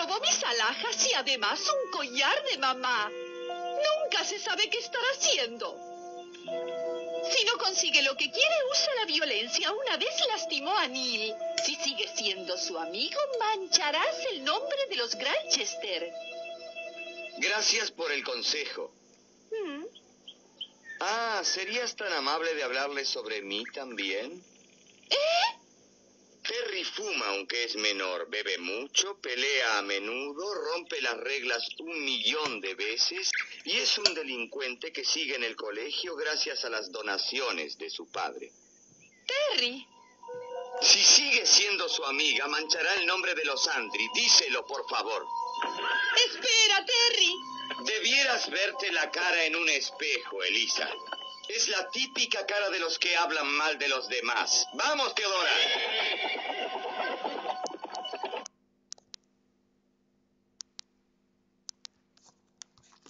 robó mis alhajas y además un collar de mamá. Nunca se sabe qué estará haciendo. Si no consigue lo que quiere, usa la violencia. Una vez lastimó a Neil. Si sigue siendo su amigo, mancharás el nombre de los Granchester. Gracias por el consejo. ¿Serías tan amable de hablarle sobre mí también? Terry fuma aunque es menor, bebe mucho, pelea a menudo, rompe las reglas 1.000.000 de veces y es un delincuente que sigue en el colegio gracias a las donaciones de su padre. Terry. Si sigue siendo su amiga, manchará el nombre de los Andry. Díselo, por favor. Espera, Terry. Debieras verte la cara en un espejo, Elisa. Es la típica cara de los que hablan mal de los demás. ¡Vamos, Teodora!